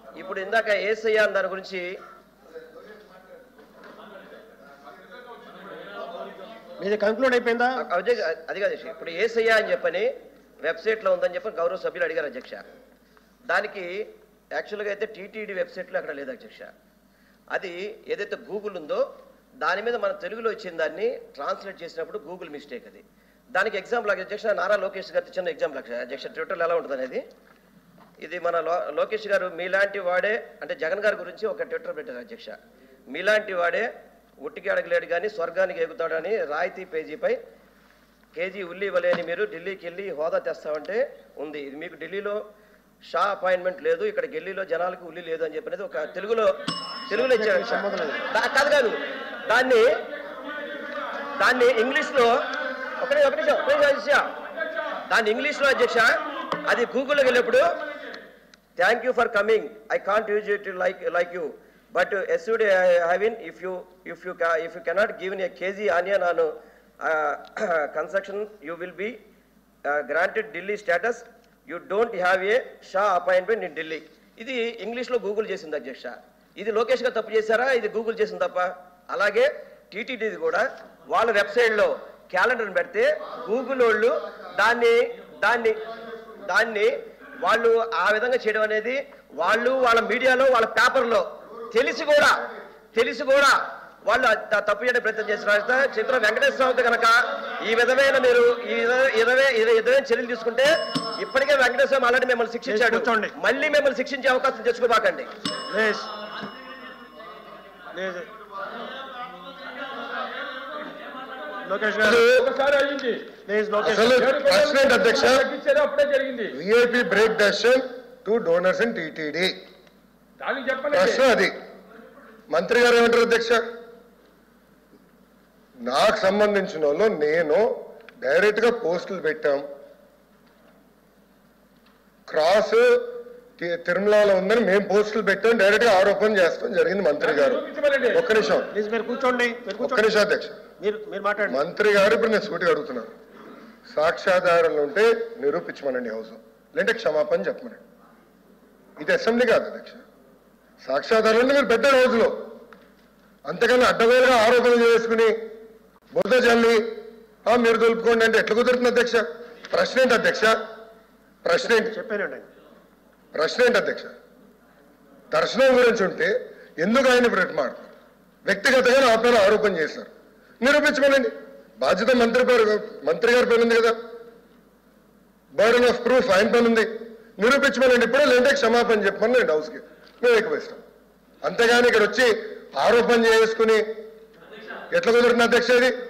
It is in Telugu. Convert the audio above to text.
ఇప్పుడు ఇందాక ఏసయ్య దాని గురించి మీది కంక్లూడ్ అయిపోయిందా? అది కాదు, ఇప్పుడు ఏసయ్య అని చెప్పని వెబ్సైట్లో ఉందని చెప్పి గౌరవ సభ్యులు అడిగారు అధ్యక్ష. దానికి యాక్చువల్గా అయితే టీటీడీ వెబ్సైట్లో అక్కడ లేదు అధ్యక్ష. అది ఏదైతే గూగుల్ ఉందో దాని మీద మన తెలుగులో ఇచ్చిన దాన్ని ట్రాన్స్లేట్ చేసినప్పుడు గూగుల్ మిస్టేక్ అది. దానికి ఎగ్జాంపుల్ అధ్యక్ష నారా లోకేష్ గారు చిన్న ఎగ్జాంపుల్ అధ్యక్ష ట్విట్టర్లో ఎలా ఉంటుంది అనేది. ఇది మన లోకేష్ గారు మీలాంటి వాడే అంటే జగన్ గారి గురించి ఒక ట్విట్టర్ పెట్టారు అధ్యక్ష. మీలాంటి వాడే ఉట్టికి అడగలేడు కానీ స్వర్గానికి ఎగుతాడని రాయితీ పేజీపై కేజీ ఉల్లి ఇవ్వలేని మీరు ఢిల్లీకి వెళ్ళి హోదా తెస్తామంటే ఉంది. ఇది మీకు ఢిల్లీలో షా అపాయింట్మెంట్ లేదు, ఇక్కడ ఢిల్లీలో జనాలకు ఉల్లి లేదు అని చెప్పినది ఒక తెలుగులో ఇచ్చారు కాదు కాదు. దాన్ని ఇంగ్లీష్లో దాన్ని ఇంగ్లీష్లో అధ్యక్ష అది గూగుల్లోకి వెళ్ళినప్పుడు thank you for coming I can't use it like you but assured having if you cannot given a KG onion on construction you will be granted Delhi status you don't have a Shah appointment in Delhi. ఇది ఇంగ్లీష్లో గూగుల్ చేసింది అధ్యక్ష. ఇది లోకేష్ గారు తప్పు చేశారా? ఇది గూగుల్ చేసింది తప్ప. అలాగే టీటీడీది కూడా వాళ్ళ వెబ్సైట్లో క్యాలెండర్ని పెడితే గూగుల్ వాళ్ళు దాన్ని వాళ్ళు ఆ విధంగా చేయడం అనేది వాళ్ళు వాళ్ళ మీడియాలో వాళ్ళ పేపర్లో తెలిసి కూడా వాళ్ళు తప్పు చేయడం ప్రయత్నం చేసిన చిత్ర వెంకటేశ్వరరావుతో కనుక ఈ విధమైన మీరు ఈ విధమైన చర్యలు తీసుకుంటే ఇప్పటికే వెంకటేశ్వర ఆల్రెడీ మిమ్మల్ని శిక్షించాడు, మళ్ళీ మిమ్మల్ని శిక్షించే అవకాశం తెచ్చుకోబాకండి. అధ్యక్ష VIP break decision to donors and TTD ప్రశ్న అది. మంత్రి గారు ఏమంటారు అధ్యక్ష? నాకు సంబంధించిన వాళ్ళు నేను డైరెక్ట్ గా పోస్టులు పెట్టాం, క్రాస్ తిరుమలలో ఉందని మేము పోస్టులు పెట్టాం, డైరెక్ట్ గా ఆరోపణ చేస్తాం జరిగింది. మంత్రి గారు ఒక్క నిమిషం అధ్యక్ష. మంత్రి గారు ఇప్పుడు నేను సూటిగా అడుగుతున్నాను, సాక్ష్యాధారాలు ఉంటే నిరూపించమనండి హౌస్, లేదంటే క్షమాపణ చెప్పమనండి. ఇది అసెంబ్లీ కాదు అధ్యక్ష. సాక్ష్యాధారాలు మీరు పెట్టారు రోజులో, అంతకన్నా అడ్డవేలుగా ఆరోపణలు చేసుకుని బురద జల్లి మీరు దొలుపుకోండి అంటే ఎట్లా కుదురుతుంది అధ్యక్ష? ప్రశ్న ఏంటి అధ్యక్ష? ప్రశ్న ఏంటి అధ్యక్ష? దర్శనం గురించి ఉంటే ఎందుకు ఆయన బ్రతిమాడు? వ్యక్తిగతంగా నా పైన ఆరోపణ చేశారు, నిరూపించమనండి. బాధ్యత మంత్రి గారి పైన ఉంది కదా, బర్డన్ ఆఫ్ ప్రూఫ్ ఆయన పైన ఉంది, నిరూపించమనండి. ఇప్పుడే లేదంటే క్షమాపణ చెప్పమని నేను హౌస్కి మేము ఎక్కువేస్తాం. అంతేగాని ఇక్కడ వచ్చి ఆరోపణ చేసుకుని ఎట్లా కుదురుతుంది అధ్యక్ష? ఇది